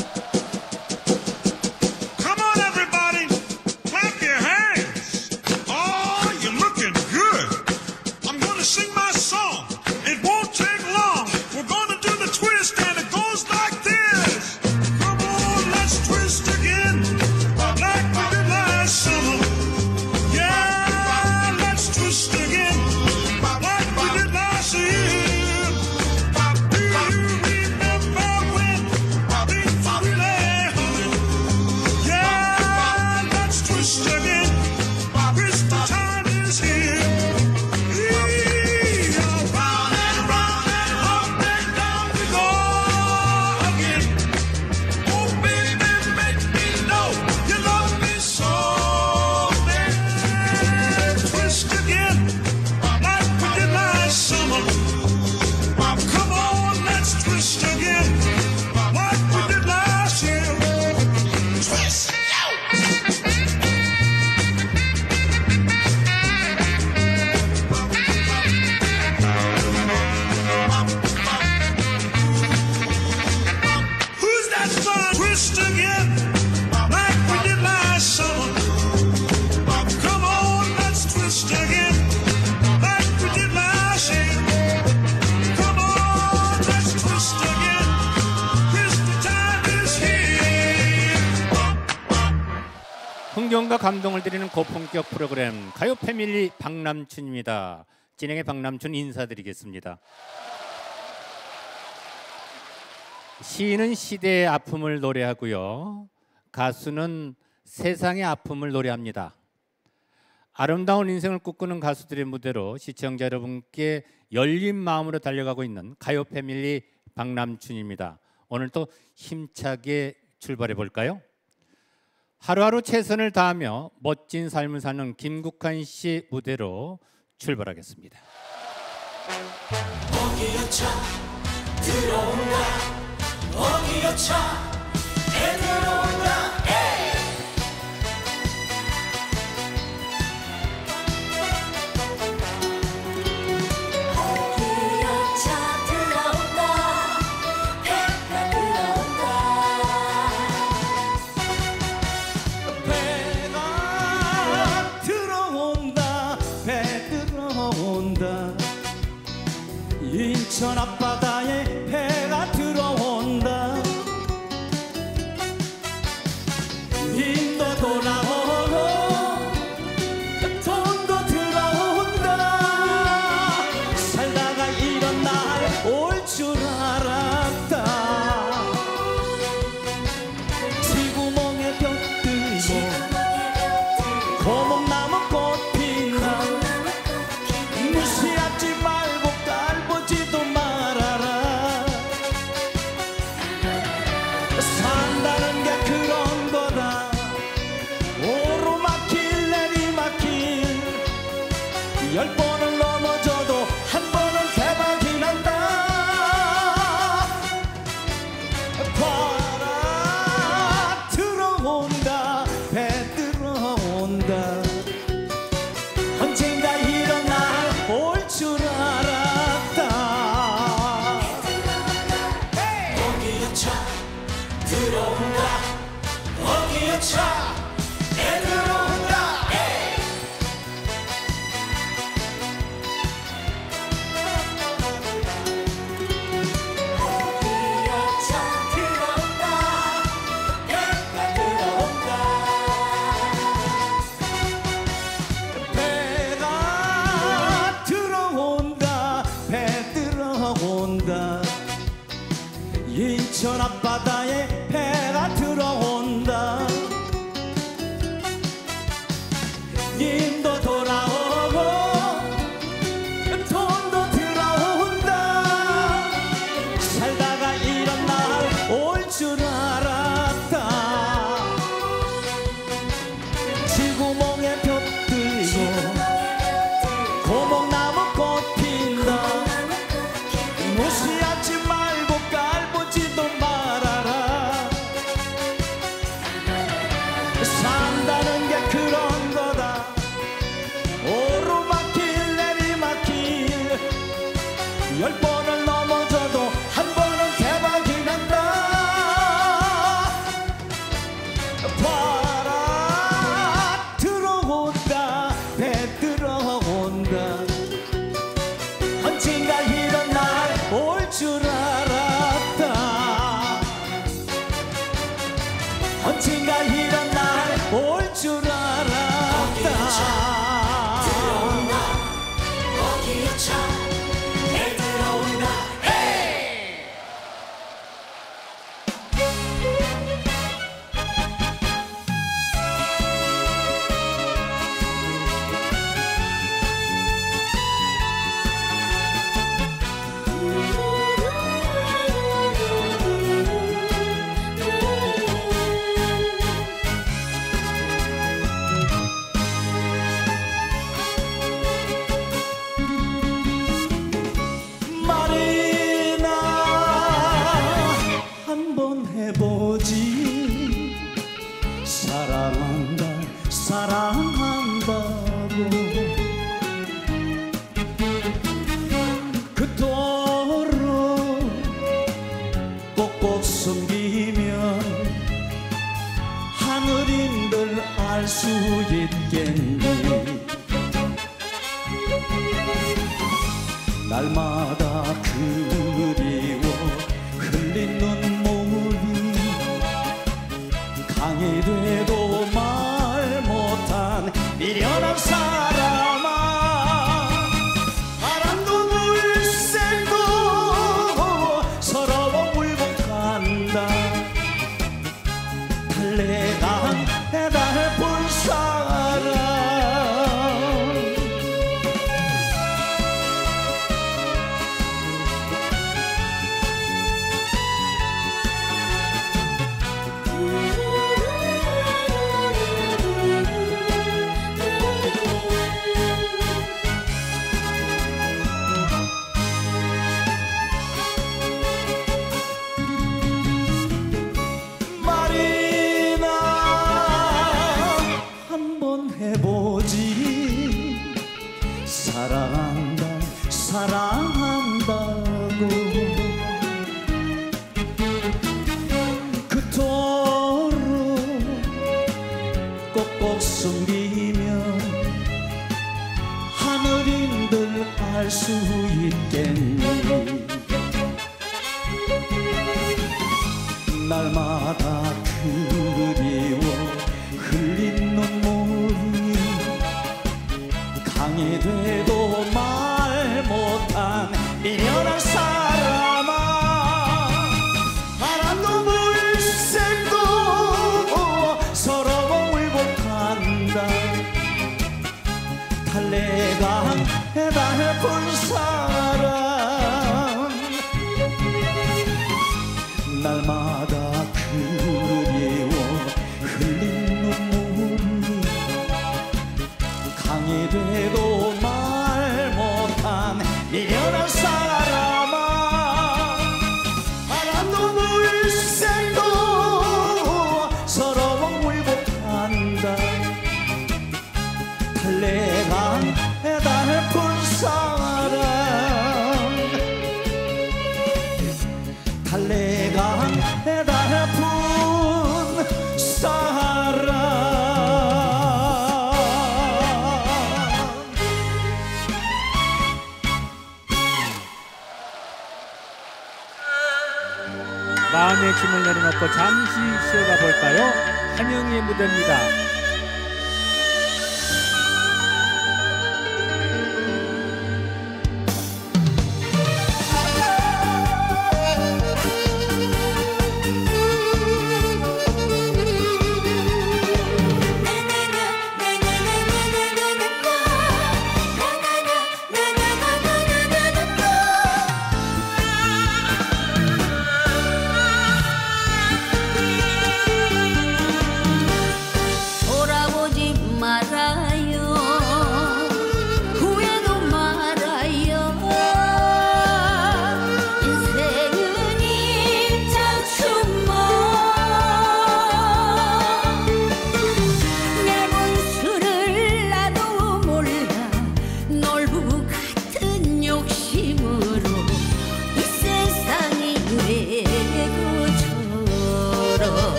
흥겨움과 감동을 드리는 고품격 프로그램 가요 패밀리 박남춘입니다. 진행의 박남춘 인사드리겠습니다. 시인은 시대의 아픔을 노래하고요. 가수는 세상의 아픔을 노래합니다. 아름다운 인생을 꿈꾸는 가수들의 무대로 시청자 여러분께 열린 마음으로 달려가고 있는 가요 패밀리 박남춘입니다. 오늘도 힘차게 출발해 볼까요? 하루하루 최선을 다하며 멋진 삶을 사는 김국환 씨 무대로 출발하겠습니다. 어기여차 들어온다 어기여차 애 들어온다 애 어기여차 들어온다 배가 들어온다 배 들어온다 인천 앞바다에 배가 들어온다 인도 돌아오고 돈도 들어온다 살다가 이런 날 올 줄 알았다 지구멍에 볕 들고 고목나무 꽃 피나 무시하지 말고 깔보지도 말아라 산다는 게 그런 거다 오르막길 내리막길 10번을 넘어져도 한 번은 대박이 난다 봐라 들어온다 배 들어온다 언젠가 이런 날 올 줄 알았다 어기여차 들어온다 어기여차 애 들어온다 애 어기여차 들어온다 배가 들어온다 배가 들어온다 배 들어온다 인천 앞바다에 배가 들어온다 님도 돌아오고 돈도 들어온다 살다가 이런 날 올 줄 알았다 지구멍에 볕 들고 고목나무 꽃 핀다 무시하지 말고 깔보지도 말아라 언젠가 이런 날 올 줄 알았다. 들어온다 어기여차 내 들어온다 말이나 한번 해보지. 사랑한다 사랑한다고 그토록 꼭꼭 숨기면 하늘인들 알 수 있겠니. 날마다 그리워 흘린 눈물이 강이 돼도 말 못한 미련한 사람아. 바람도 물새도 서러워 굴복한다. 달래간 해달 본 사람. 말이나 한번 해보지. 사랑한다 사랑한다고 그토록 꼭꼭 숨기면 하늘인들 알 수 있겠니. 날마다 그리워 흘린 눈물이 강이 돼도 말 못한 미련한 사람아. 바람도 물새도 서러워 울복한다. 달래간 해달 본 사람. 날마다 그리워 흘린 눈물이 강이 돼도 말 못한 미련한 사람아. 바람도 물새도 서러워 울복한다. 달래간 해달 본 사람. 달래간 해달 본 사람. 마음의 짐을 내려놓고 잠시 쉬어가 볼까요? 한영의 무대입니다.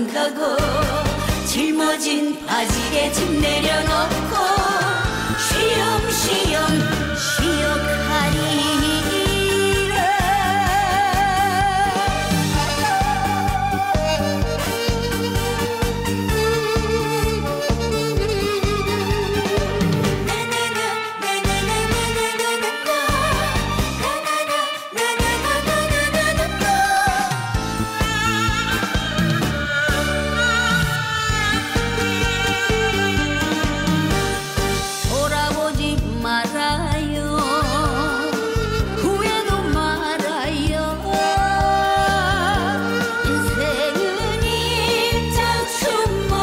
도망가고 짊어진 바지에 짐 내려놓고 쉬엄쉬엄 쉬어가리라. 돌아보지 말아요. 후회도 말아요. 인생은 일장춘몽.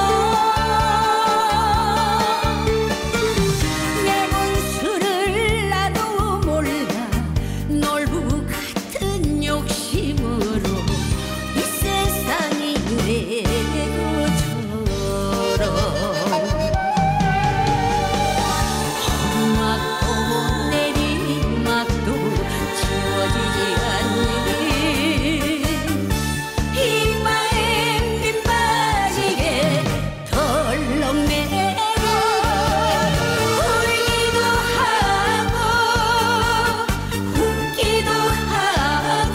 내 문수를 나도 몰라 놀부 같은 욕심으로 이 세상이 내고처럼 오르막도 내리막도 지워지지 않는 이마에 빈 바지에 덜렁매고 울기도 하고 웃기도 하고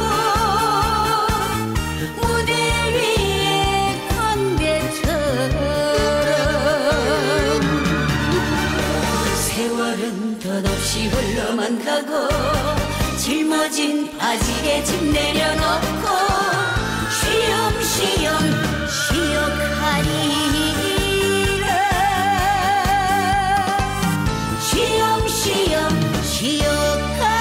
무대 위에 광대처럼 세월은 덧없이 흘러만 가고 짊어진 바지에 짐 내려놓고 쉬엄쉬엄 쉬어가리라. 쉬엄쉬엄 쉬어가리라.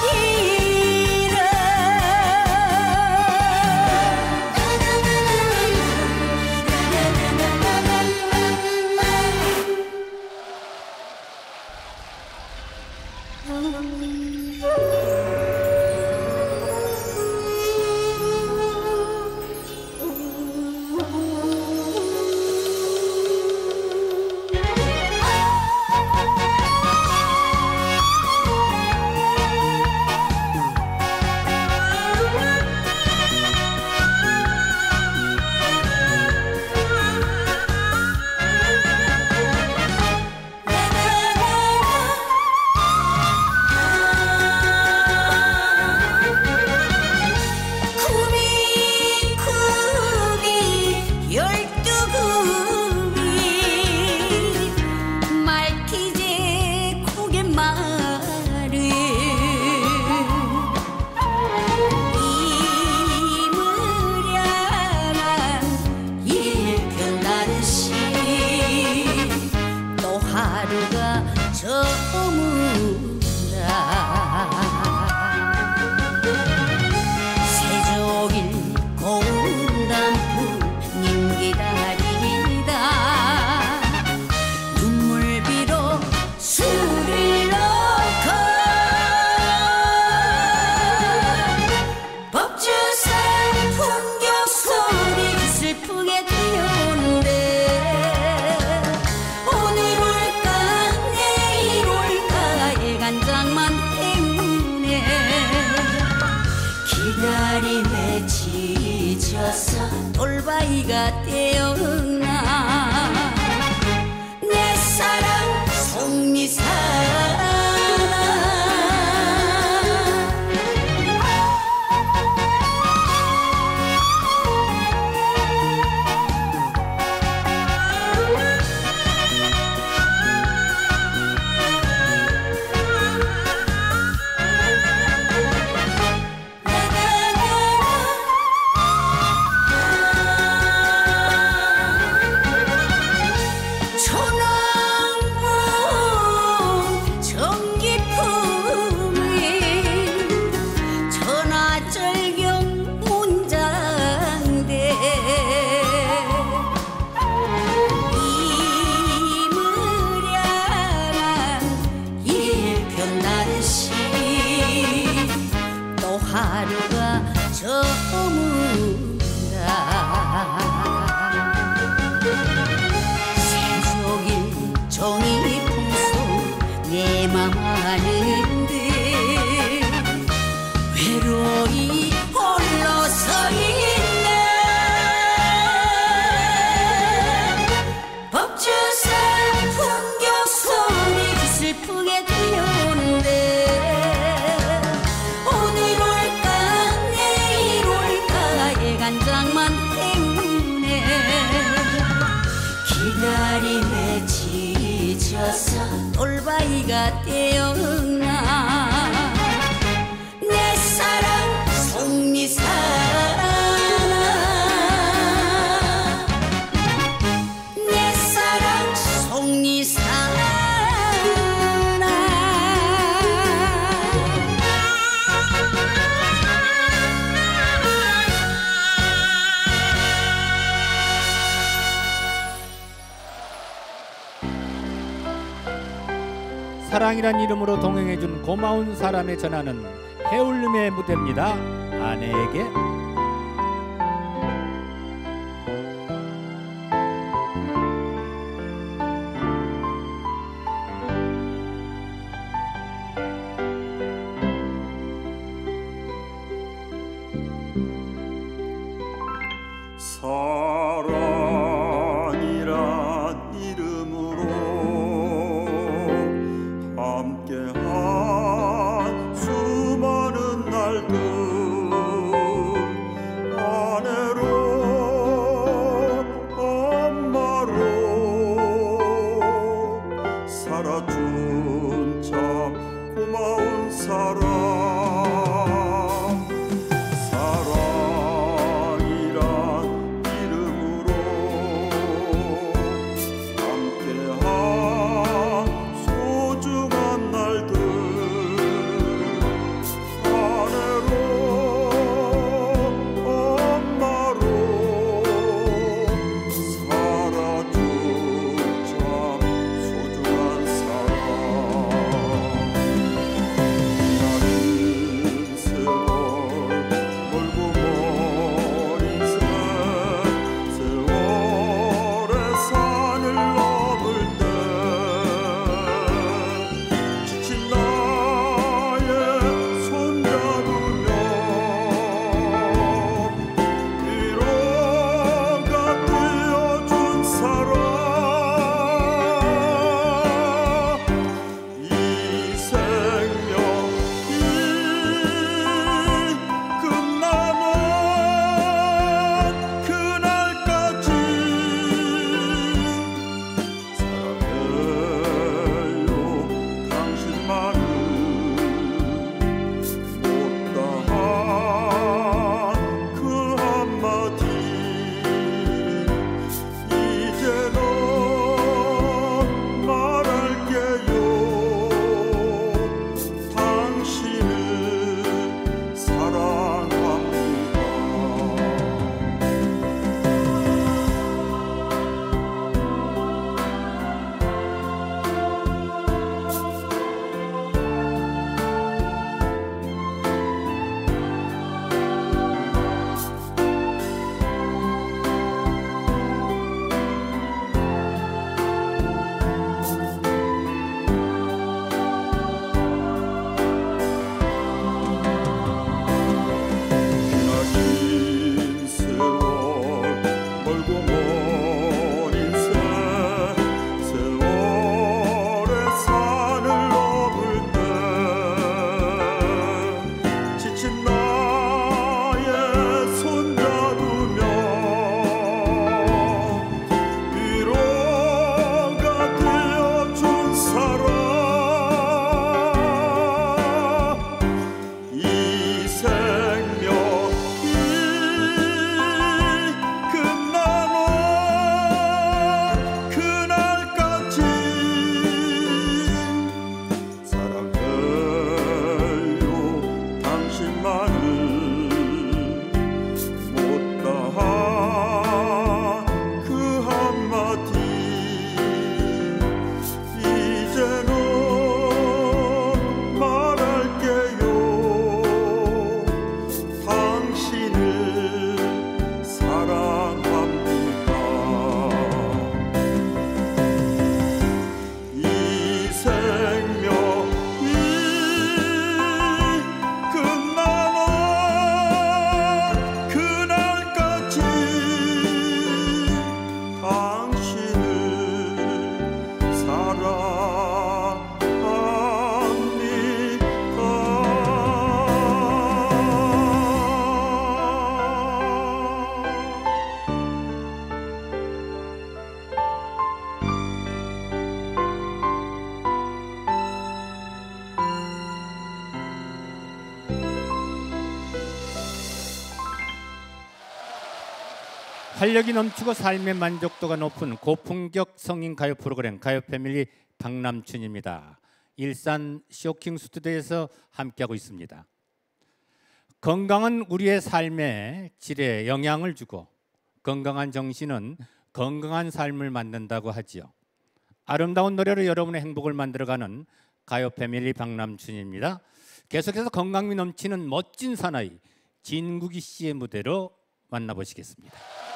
구비구비 열두 구비 말티제 고갯마를 이무량한 일편단시 또 하루가 저무라. 세족일 고운 단풍님 기다리다 눈물비로 술을 넣고 법주산 풍경 소리 슬프게 들려오는데 오늘 올까 내일 올까 애간장만 때문에 기다림에 지쳐서 돌바이가 되었나. 내 사랑 송미사라. 천왕봉 전기품이 천하절경 문장대 이무량한 일편단시 또 하루가 저무라. 세족일 종이 풍속 내 맘 아는데 외로이 홀로 서 있네. 깨어나 내 사랑 송리 살아나 내 사랑 송리 살아나 사랑이란 이름으로 동행해준 고마운 사람에 전하는 해울림의 무대입니다. 아내에게. 사랑이란 이름으로 함께한 수많은 날들 아내로 엄마로 살아준 참 고마운 사람 생명이 끝나는 활력이 넘치고 삶의 만족도가 높은 고품격 성인 가요 프로그램 가요 패밀리 박남춘입니다. 일산 쇼킹 스튜디오에서 함께하고 있습니다. 건강은 우리의 삶의 질에 영향을 주고 건강한 정신은 건강한 삶을 만든다고 하지요. 아름다운 노래로 여러분의 행복을 만들어가는 가요 패밀리 박남춘입니다. 계속해서 건강미 넘치는 멋진 사나이 진국이 씨의 무대로 만나보시겠습니다.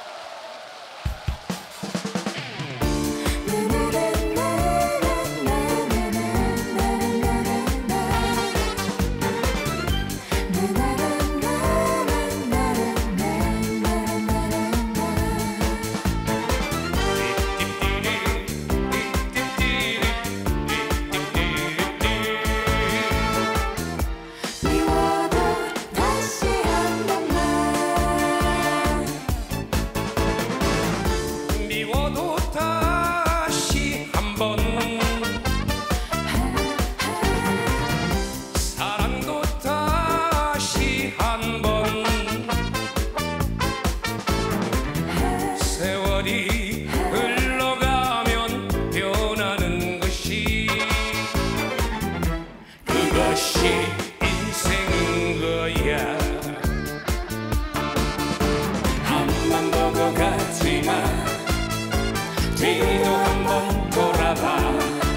뒤도 한번 돌아봐.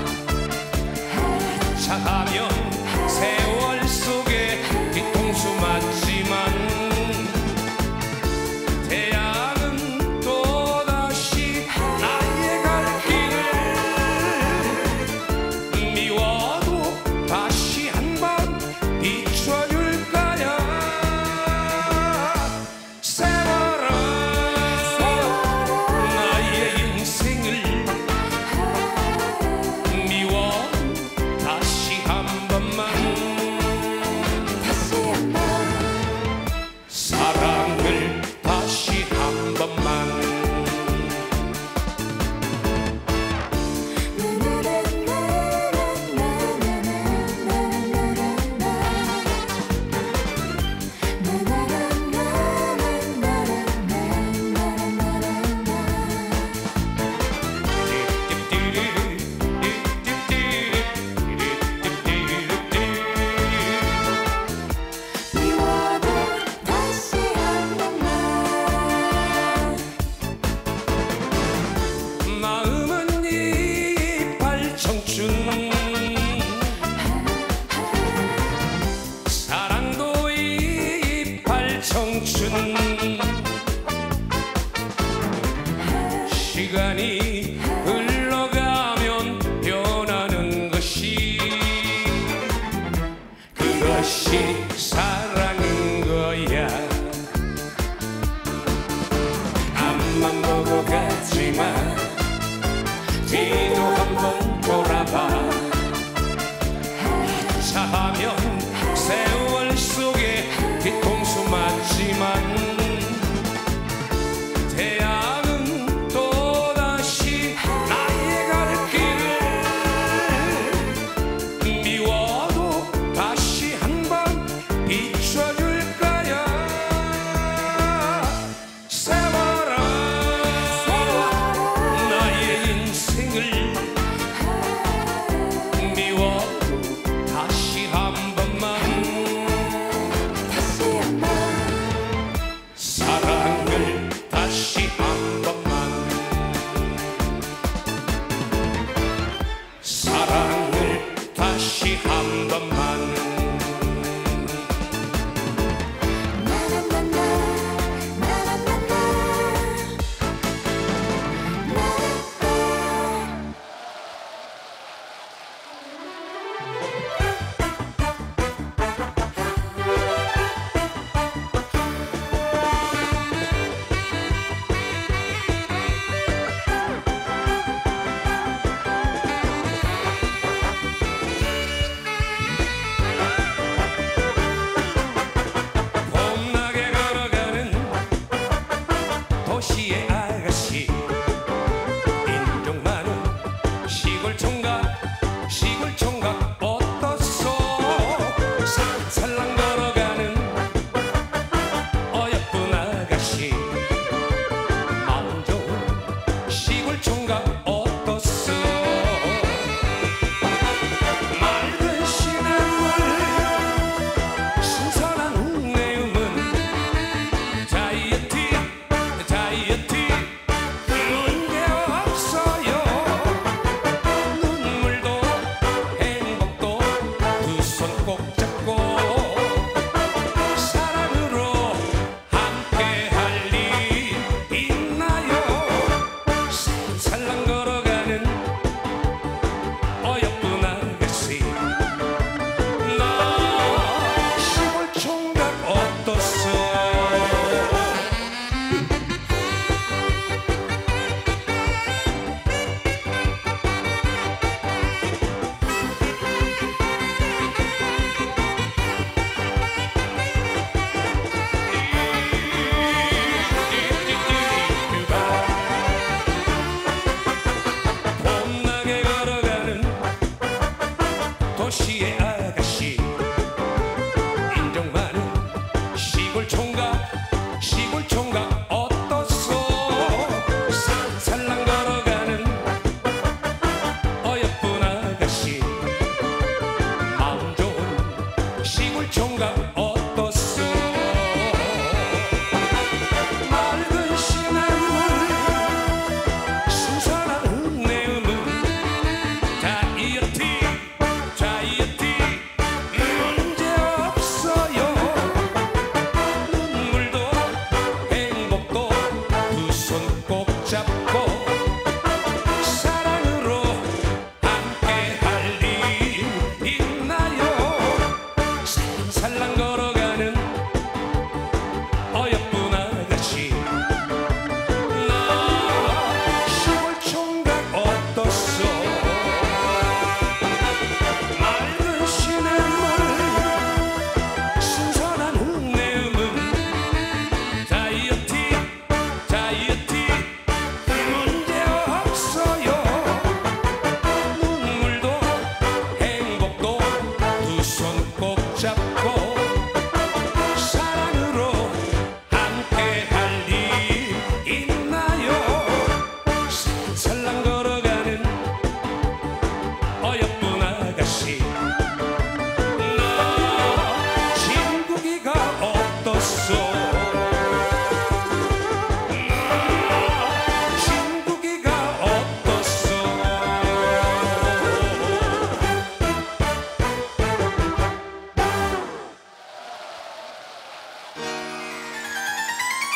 차가면 세월 속에 뒤통수 맞지만 태양은 또다시 나의 갈 길을 미워도 다시 한번 비춰줄 거야. 세월아 나의 인생을 미워 다시 한 번만 사랑을 다시 한 번만 마음은 이빨 청춘 사랑도 이빨 청춘 시간이 흘러가면 변하는 것이 그것이 사랑인 거야. 앞만 보고 가지마. 뒤도 한번 돌아봐. 차하면 세월 속에 뒤통수 맞지만 태양은 또다시 나의 갈 길을 미워도 다시 한번 비춰줄 거야. 세월아 나의 인생을 미워도 다시 한 번만 사랑을 다시 한 번만 사랑을 다시 한 번만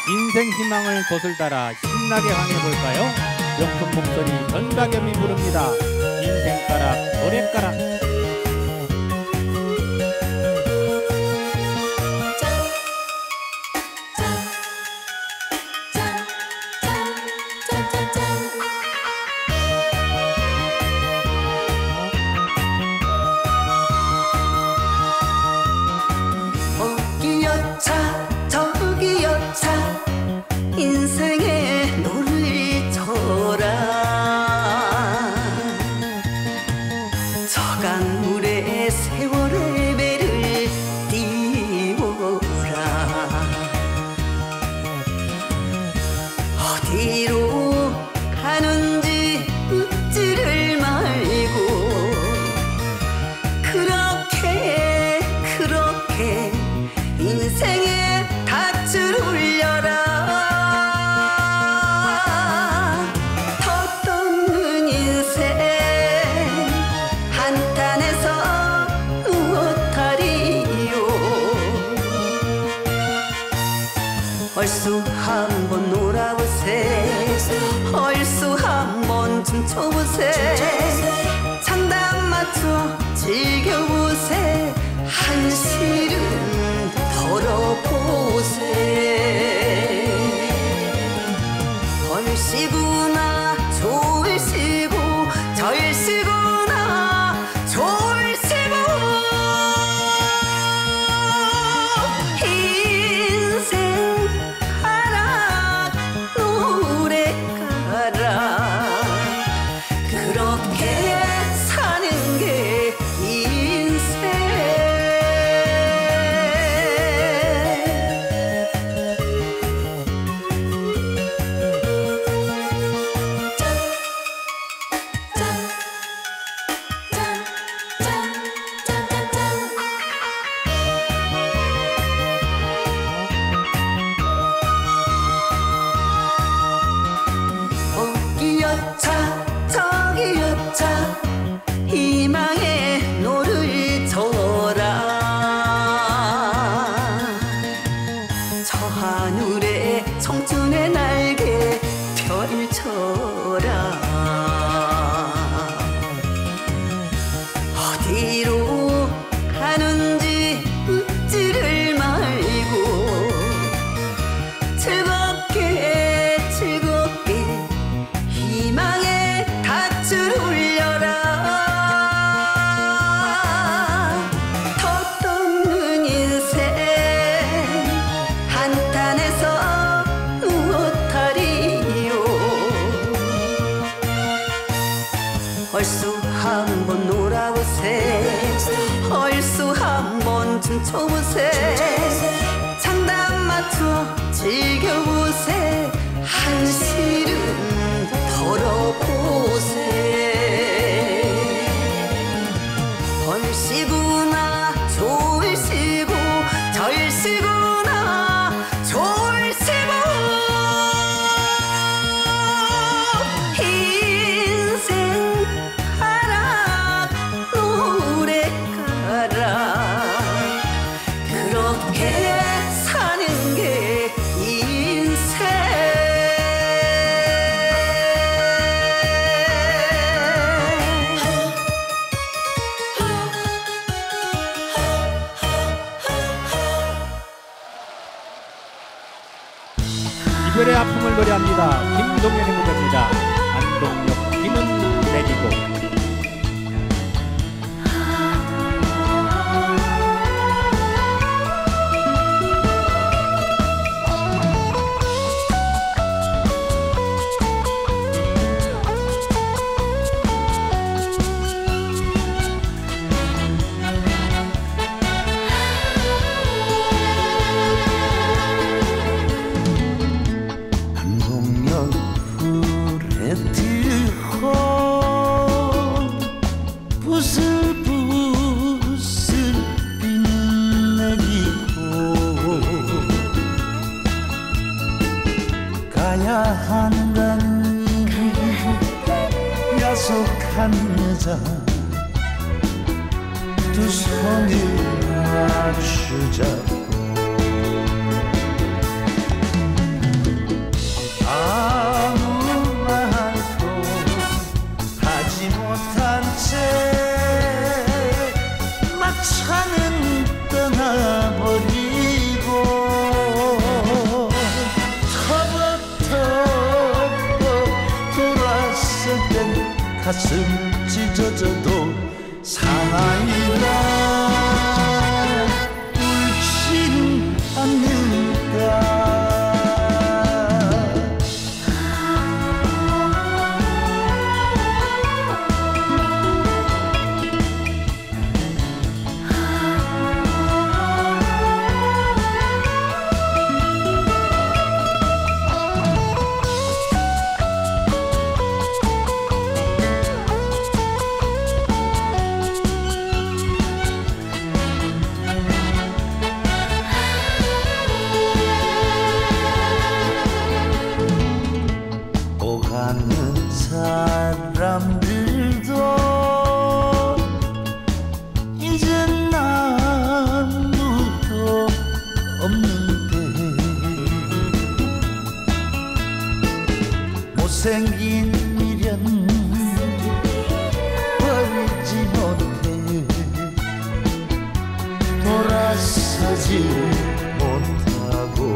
인생 희망을 돛을 달아 신나게 항해볼까요? 명품 목소리 전박염이 부릅니다. 인생가락 노래가락. 어디로 가는지 묻지를 말고 그렇게 인생의 닻을 울려라. 덧없는 인생 한탄해서 무엇하리요. 얼쑤 한번 놀아보세, 얼쑤 한번 춤춰보세, 장단 맞춰 즐겨보세, 한시름 덜어보세. 얼씨구나 졸씨구 절씨구나 졸씨구. 인생 가락 노래 가락 그렇게 사는 게 인생. 여차 저기 여차 희망의 노를 저어라. 저 하늘에 청춘의 날개 펼쳐라. 어디로 가는지 묻지를 말고 즐겁게 희망의 닻을 울려라. 덧없는 인생 한탄해서 무엇하리요. 얼쑤 한번 놀아보세, 얼쑤 한번 춤춰보세, 장단 맞춰 즐겨보세, 한시름 덜어보세. 얼씨구나 졸씨구 절씨구나 졸씨구. 인생 가락 노래 가락 그렇게 사는 게 인생. 이별의 아픔을 노래합니다. 김동현의 무대입니다. 안동역 비는 내리고. 부슬부슬 비는 내리고 가야 한다는 야속한 여자 두 손을 맞추자고 가슴 찢어져도 사나이라 울진 않는다. 오가는 사람들도 이젠 아무도 없는데 못생긴 미련 버리지 못해 돌아서지 못하고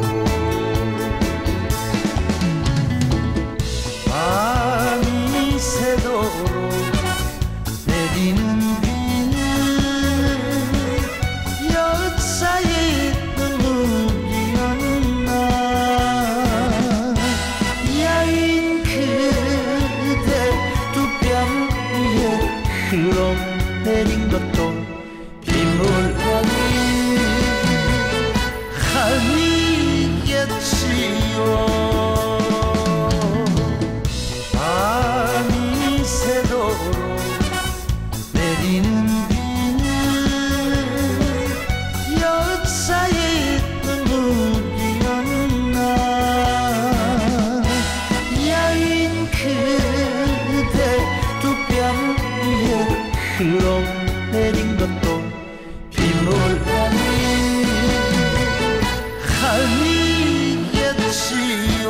밤이 새도록 내리는 비는 여자의 눈물이었나. 야인 그대 두 뺨 위에 흘러내린 것도 빗물감이 아니겠지요. 밤이 새도록 내리는 비는 여자의 눈물이었나. 야인 그대 두 뺨 위에 흘러내린 것도 빗물감이 아니겠지요.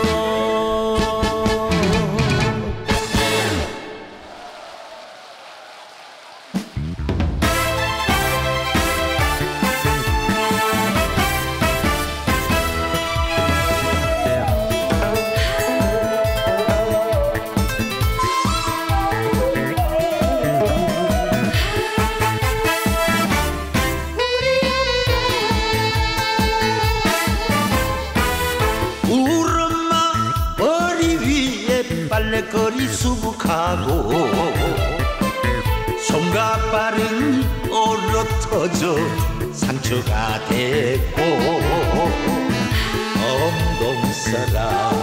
빨래거리 수북하고 손과 발은 얼어터져 상처가 됐고 엉덩사라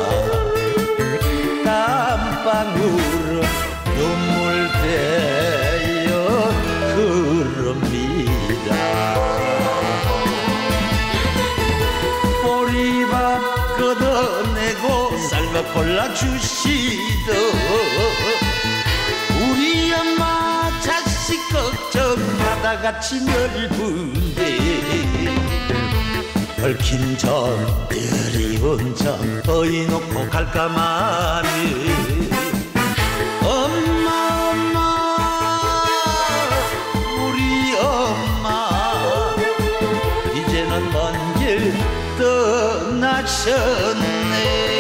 땀방울은 눈물 되어 흐릅니다. 보리밥 걷어내고 삶아 골라주시던 우리 엄마 자식 걱정 바다같이 넓은데 얽힌 전 그리운 전 거의 놓고 갈까마는 엄마 엄마 우리 엄마 이제는 먼 길 떠나셨네.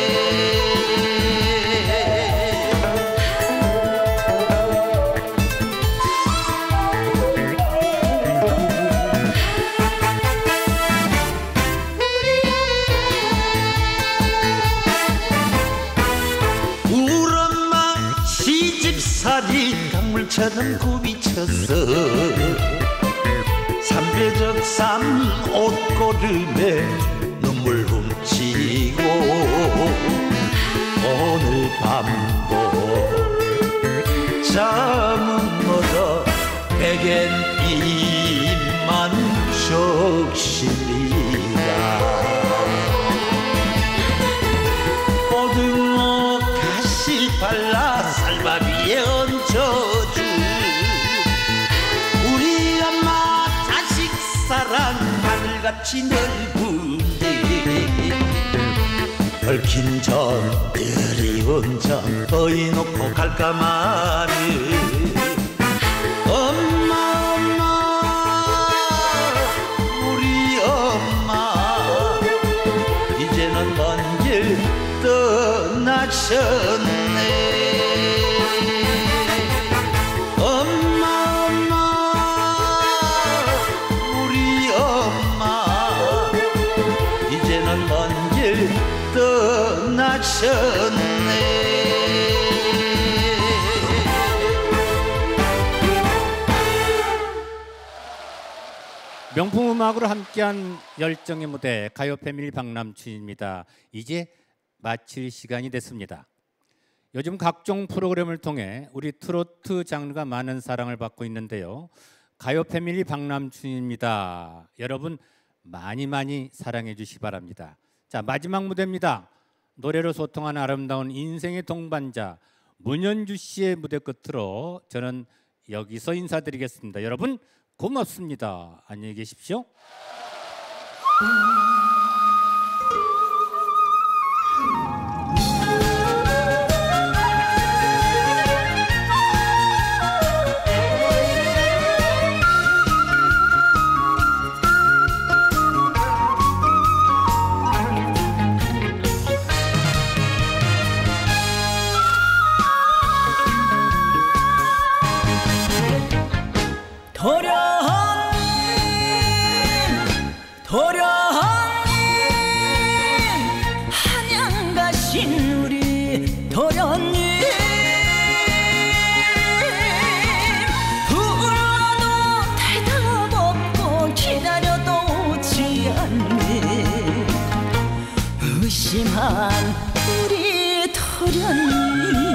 살이 강물처럼 굽이쳤어. 삼배적 산 옷고름에 눈물 훔치고 오늘 밤도 잠은 멀어 베갠 입만 적십니다. 고등어 가시 발라 쌀밥 위에 얹어준 우리 엄마 자식 사랑 하늘같이 넓은데 얽힌 전 그리운 전 거의 놓고 갈까마는 엄마 엄마 우리 엄마 이제는 먼 길 떠나셨네. 명품 음악으로 함께한 열정의 무대 가요 패밀리 박남춘입니다. 이제 마칠 시간이 됐습니다. 요즘 각종 프로그램을 통해 우리 트로트 장르가 많은 사랑을 받고 있는데요. 가요 패밀리 박남춘입니다. 여러분 많이 사랑해 주시기 바랍니다. 자, 마지막 무대입니다. 노래로 소통하는 아름다운 인생의 동반자 문현주 씨의 무대 끝으로 저는 여기서 인사드리겠습니다. 여러분 고맙습니다. 안녕히 계십시오. 도련님 한양 가신 우리 도련님 불러도 대답 없고 기다려도 오지 않네 의심한 우리 도련님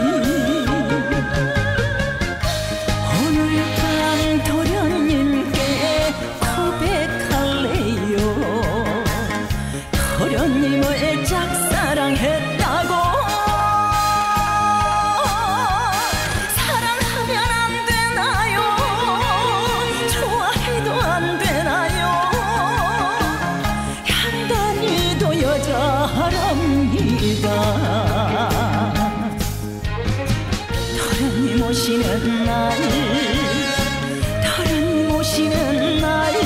오늘 밤 도련님께 고백할래요 도련님을 짝사랑했다고 사랑하면 안 되나요 좋아해도 안 되나요 향단이도 여자랍니다 도련님 오시는 날 도련님 오시는 날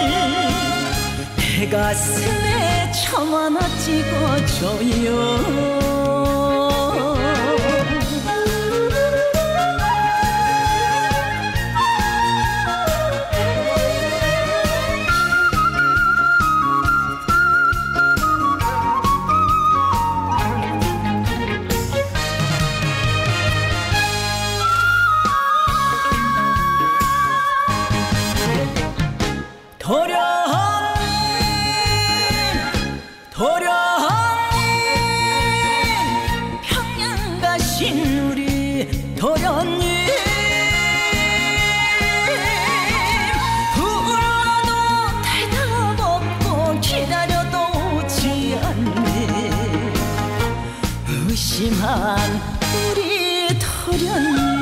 내 가슴에 점 하나 찍어줘요 도련님 평양 가신 우리 도련님 불러도 대답 없고 기다려도 오지 않네 의심한 우리 도련님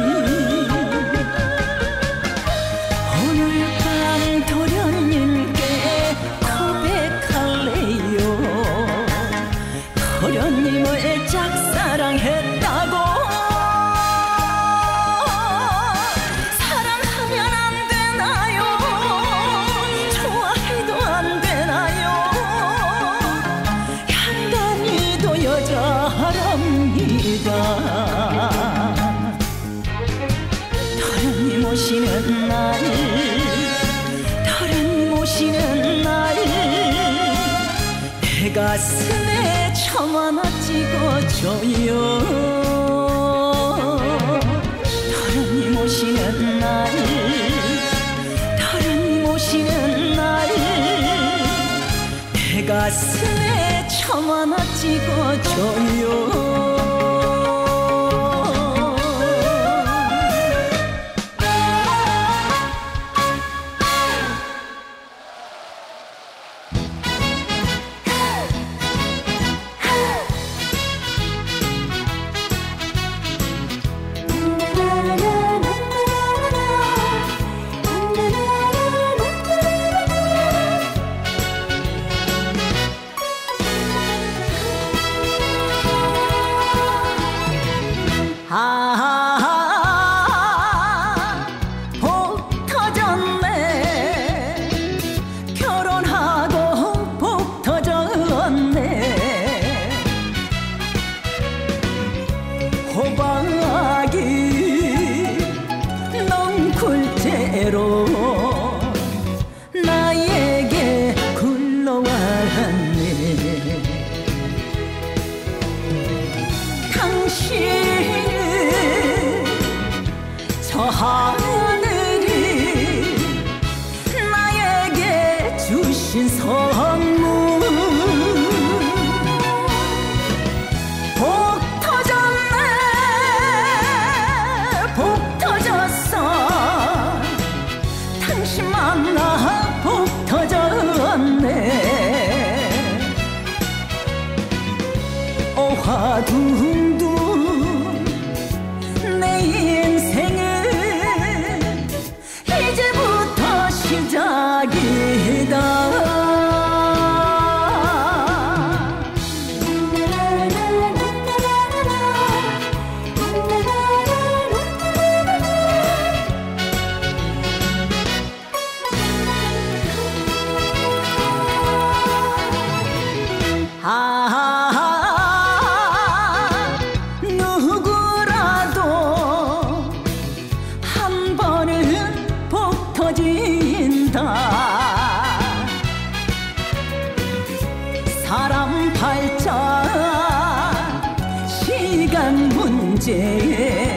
오늘 밤 도련님께 고백할래요 도련님을 짝사랑했다고 사랑하면 안 되나요 좋아해도 안 되나요 향단이도 여자랍니다 도련님 오시는 날 도련님 오시는 날 내 가슴에 점 하나 찍어줘요 도련님 오시는 날 도련님 오시는 날 내 가슴에 점 하나 찍어줘요 주시는 저 하늘이 나에게 주신 선물 복 터졌네 복 터졌어 당신 만나 복 터졌네 오화둥둥 내 인생은 이제부터 시작이다 누구라도 한 번은 복 터진다 사람 팔자 시간 문제